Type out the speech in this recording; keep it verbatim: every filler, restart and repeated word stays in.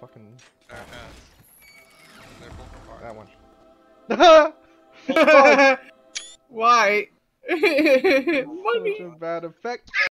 fucking. Uh, uh, That one. Why? Money. Such a bad effect.